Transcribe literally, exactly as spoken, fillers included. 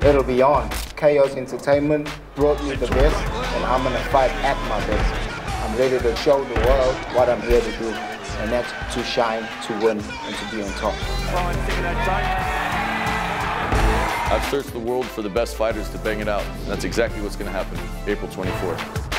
It'll be on. Chaos Entertainment brought me the best, and I'm gonna fight at my best. I'm ready to show the world what I'm here to do, and that's to shine, to win, and to be on top. I've searched the world for the best fighters to bang it out. That's exactly what's going to happen April twenty-fourth.